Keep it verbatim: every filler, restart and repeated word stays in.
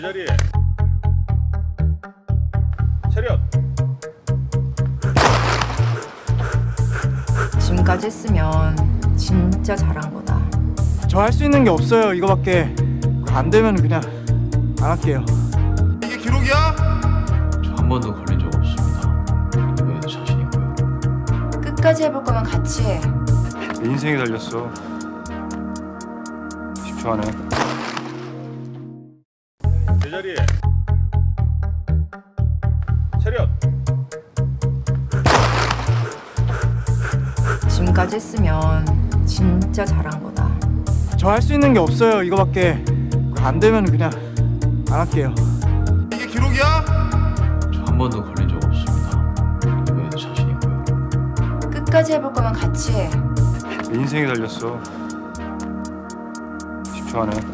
제자리에. 차렷. 지금까지 했으면 진짜 잘한 거다. 저 할 수 있는 게 없어요. 이거밖에. 안 되면 그냥 안 할게요. 이게 기록이야? 저 한 번도 걸린 적 없습니다. 이번에도 자신 있고요. 끝까지 해볼 거면 같이 해. 내 인생이 달렸어. 십 초 안에. 제자리에. 차렷. 지금까지 했으면 진짜 잘한 거다. 저 할 수 있는 게 없어요. 이거밖에. 안 되면 그냥 안 할게요. 이게 기록이야? 저 한 번도 걸린 적 없습니다. 이번에도 자신 있고요. 끝까지 해볼 거면 같이 해. 내 인생이 달렸어. 십 초 안에.